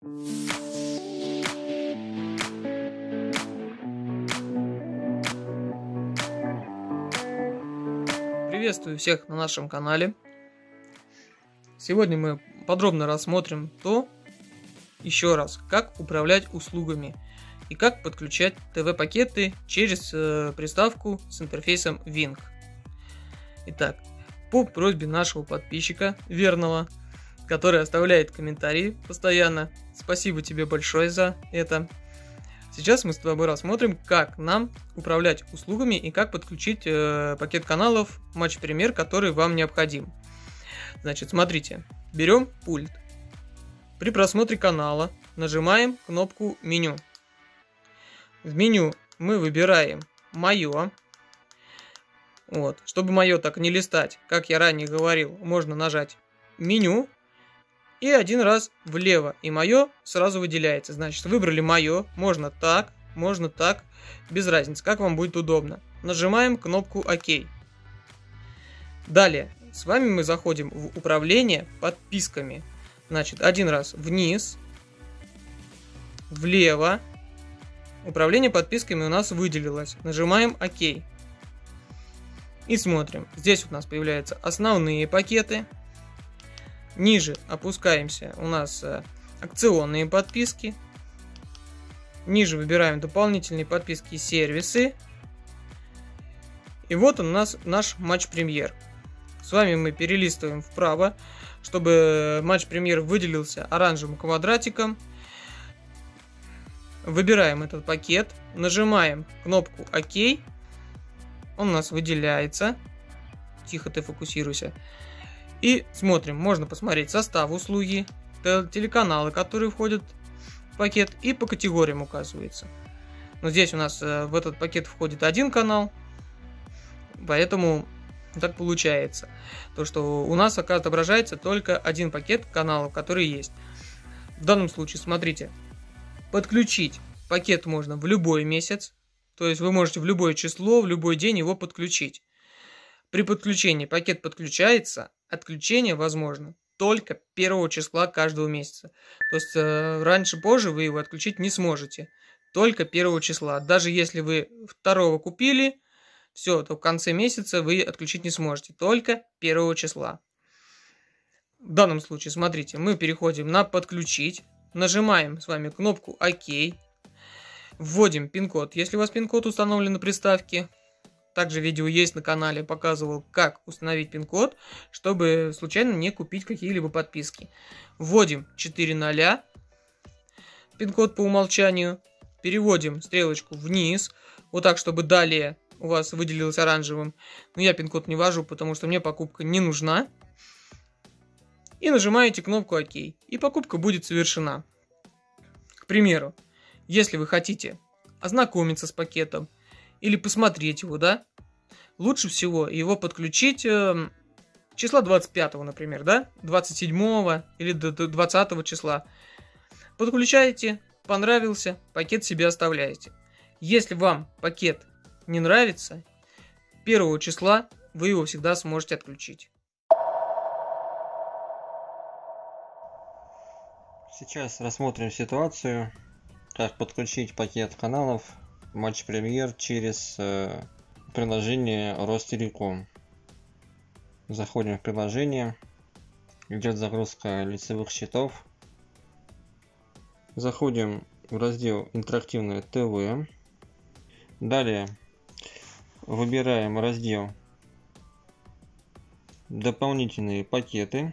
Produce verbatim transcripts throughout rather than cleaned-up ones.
Приветствую всех на нашем канале. Сегодня мы подробно рассмотрим то, еще раз, как управлять услугами и как подключать ТВ-пакеты через э, приставку с интерфейсом Wink. Итак, по просьбе нашего подписчика, верного, который оставляет комментарии постоянно, спасибо тебе большое за это. Сейчас мы с тобой рассмотрим, как нам управлять услугами и как подключить э, пакет каналов Матч Премьер, который вам необходим. Значит, смотрите, берем пульт. При просмотре канала нажимаем кнопку меню. В меню мы выбираем «Мое». Вот. Чтобы «Мое» так не листать, как я ранее говорил, можно нажать «Меню» и один раз влево, и «Мое» сразу выделяется. Значит, выбрали «Мое», можно так, можно так, без разницы, как вам будет удобно. Нажимаем кнопку «Ок». Далее, с вами мы заходим в управление подписками. Значит, один раз вниз, влево. Управление подписками у нас выделилось. Нажимаем «Ок». И смотрим. Здесь у нас появляются основные пакеты. Ниже опускаемся. У нас акционные подписки. Ниже выбираем дополнительные подписки и сервисы. И вот он у нас наш Матч Премьер. С вами мы перелистываем вправо, чтобы Матч Премьер выделился оранжевым квадратиком. Выбираем этот пакет, нажимаем кнопку «Ок». Он у нас выделяется. Тихо ты фокусируйся. И смотрим, можно посмотреть состав услуги, телеканалы, которые входят в пакет, и по категориям указывается. Но здесь у нас в этот пакет входит один канал, поэтому так получается. То, что у нас отображается только один пакет каналов, которые есть. В данном случае, смотрите, подключить пакет можно в любой месяц. То есть вы можете в любое число, в любой день его подключить. При подключении пакет подключается, отключение возможно только первого числа каждого месяца. То есть э, раньше-позже вы его отключить не сможете. Только первого числа. Даже если вы второго купили, все, то в конце месяца вы отключить не сможете. Только первого числа. В данном случае, смотрите, мы переходим на «Подключить». Нажимаем с вами кнопку «Ок». Вводим пин-код, если у вас пин-код установлен на приставке. Также видео есть на канале, показывал, как установить пин-код, чтобы случайно не купить какие-либо подписки. Вводим четыре ноля, пин-код по умолчанию. Переводим стрелочку вниз, вот так, чтобы далее у вас выделилось оранжевым. Но я пин-код не ввожу, потому что мне покупка не нужна. И нажимаете кнопку «Ок». И покупка будет совершена. К примеру, если вы хотите ознакомиться с пакетом или посмотреть его, да, лучше всего его подключить э, числа двадцать пятого, например, да, двадцать седьмого или до двадцатого числа. Подключаете, понравился, пакет себе оставляете. Если вам пакет не нравится, первого числа вы его всегда сможете отключить. Сейчас рассмотрим ситуацию, как подключить пакет каналов Матч Премьер через э, приложение Ростелеком. Заходим в приложение, идет загрузка лицевых счетов. Заходим в раздел «Интерактивное ТВ». Далее выбираем раздел «Дополнительные пакеты».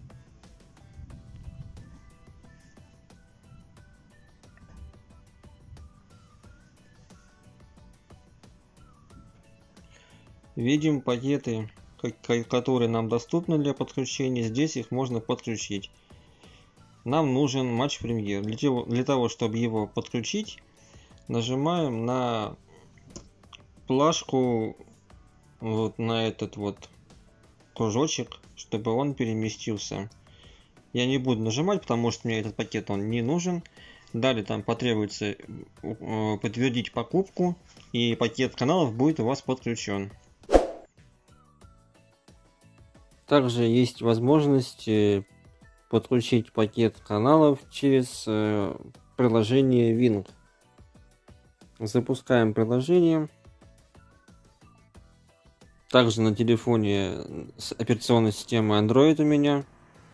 Видим пакеты, которые нам доступны для подключения. Здесь их можно подключить. Нам нужен Матч Премьер. Для того, для того, чтобы его подключить, нажимаем на плашку, вот на этот вот кружочек, чтобы он переместился. Я не буду нажимать, потому что мне этот пакет он не нужен. Далее там потребуется подтвердить покупку, и пакет каналов будет у вас подключен. Также есть возможность подключить пакет каналов через э, приложение Wing. Запускаем приложение. Также на телефоне с операционной системой Android у меня.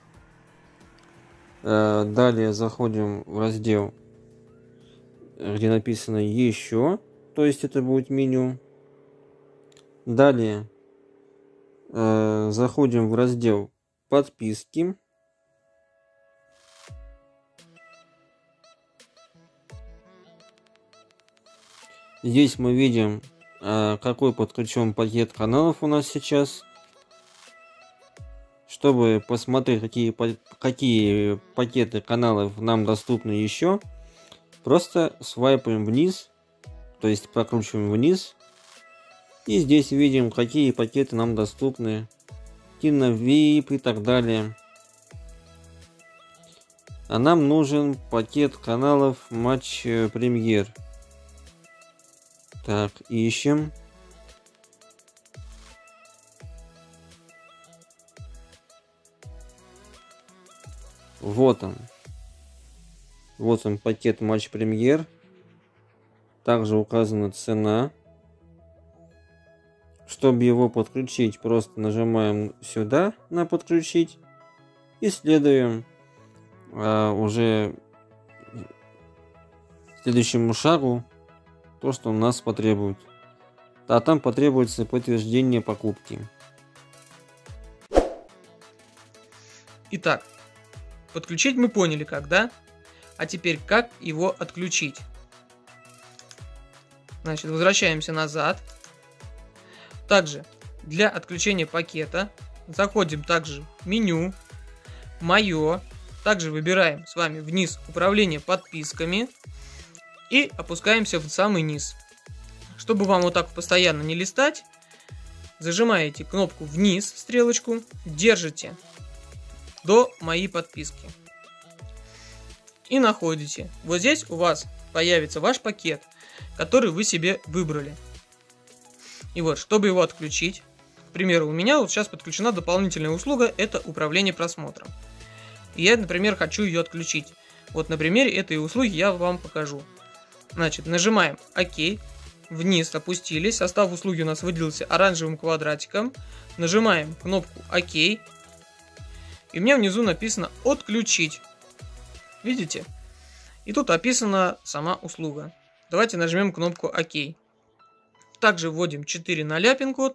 Э, далее заходим в раздел, где написано «Еще», то есть это будет меню. Далее э, заходим в раздел «Подписки». Здесь мы видим, э, какой подключен пакет каналов у нас сейчас. Чтобы посмотреть, какие, какие пакеты каналов нам доступны еще, просто свайпаем вниз, то есть прокручиваем вниз. И здесь видим, какие пакеты нам доступны. Кино ви ай пи и так далее. А нам нужен пакет каналов Матч Премьер. Так, ищем. Вот он. Вот он, пакет Матч Премьер. Также указана цена. Чтобы его подключить, просто нажимаем сюда на подключить и следуем а, уже следующему шагу, то, что у нас потребует. А там потребуется подтверждение покупки. Итак, подключить мы поняли как, да? А теперь как его отключить? Значит, возвращаемся назад. Также для отключения пакета заходим также в меню «Мое». Также выбираем с вами вниз «Управление подписками» и опускаемся в самый низ. Чтобы вам вот так постоянно не листать, зажимаете кнопку вниз, стрелочку, держите до «Мои подписки». И находите. Вот здесь у вас появится ваш пакет, который вы себе выбрали. И вот, чтобы его отключить, к примеру, у меня вот сейчас подключена дополнительная услуга, это управление просмотром. И я, например, хочу ее отключить. Вот на примере этой услуги я вам покажу. Значит, нажимаем ОК, вниз опустились, состав услуги у нас выделился оранжевым квадратиком. Нажимаем кнопку ОК, и у меня внизу написано «Отключить». Видите? И тут описана сама услуга. Давайте нажмем кнопку ОК. Также вводим четыре нуля пин-код.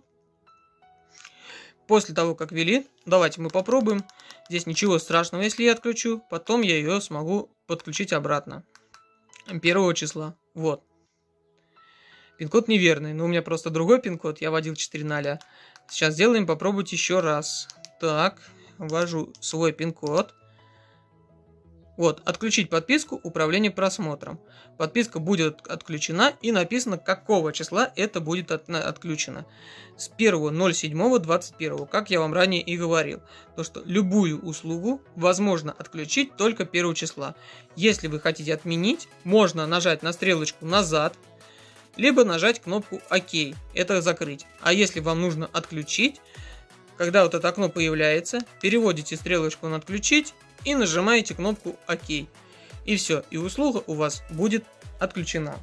После того, как ввели, давайте мы попробуем. Здесь ничего страшного, если я отключу. Потом я ее смогу подключить обратно. Первого числа. Вот. Пин-код неверный, но у меня просто другой пин-код. Я вводил четыре нуля. Сейчас сделаем, попробовать еще раз. Так, ввожу свой пин-код. Вот, отключить подписку, управление просмотром. Подписка будет отключена и написано, какого числа это будет от, отключено. С первого ноль седьмого двадцать первого, как я вам ранее и говорил. То, что любую услугу возможно отключить только первого числа. Если вы хотите отменить, можно нажать на стрелочку назад, либо нажать кнопку ОК, это закрыть. А если вам нужно отключить, когда вот это окно появляется, переводите стрелочку на отключить, и нажимаете кнопку ОК. И все, и услуга у вас будет отключена.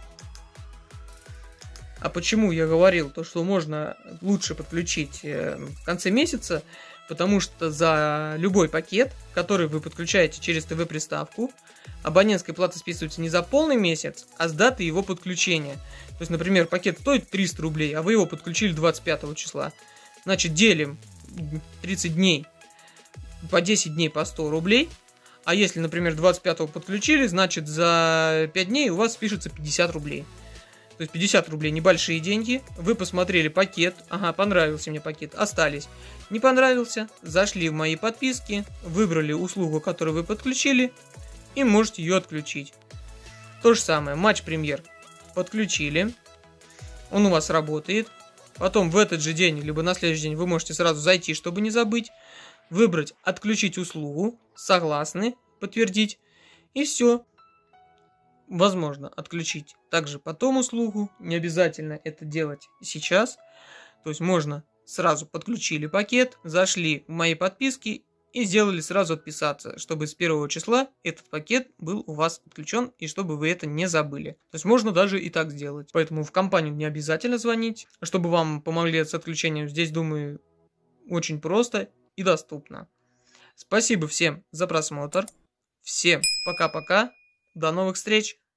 А почему я говорил, то, что можно лучше подключить в конце месяца? Потому что за любой пакет, который вы подключаете через ТВ-приставку, абонентская плата списывается не за полный месяц, а с даты его подключения. То есть, например, пакет стоит триста рублей, а вы его подключили двадцать пятого числа. Значит, делим тридцать дней по десять дней по сто рублей. А если, например, двадцать пятого подключили, значит за пять дней у вас спишется пятьдесят рублей. То есть пятьдесят рублей небольшие деньги. Вы посмотрели пакет. Ага, понравился мне пакет. Остались. Не понравился. Зашли в мои подписки. Выбрали услугу, которую вы подключили. И можете ее отключить. То же самое. Матч Премьер подключили. Он у вас работает. Потом в этот же день, либо на следующий день вы можете сразу зайти, чтобы не забыть. Выбрать «Отключить услугу», «Согласны», «Подтвердить» и все. Возможно отключить также потом услугу, не обязательно это делать сейчас. То есть можно сразу подключили пакет, зашли в мои подписки и сделали сразу отписаться, чтобы с первого числа этот пакет был у вас отключен и чтобы вы это не забыли. То есть можно даже и так сделать. Поэтому в компанию не обязательно звонить, чтобы вам помогли с отключением. Здесь, думаю, очень просто и доступно. Спасибо всем за просмотр. Всем пока-пока. До новых встреч.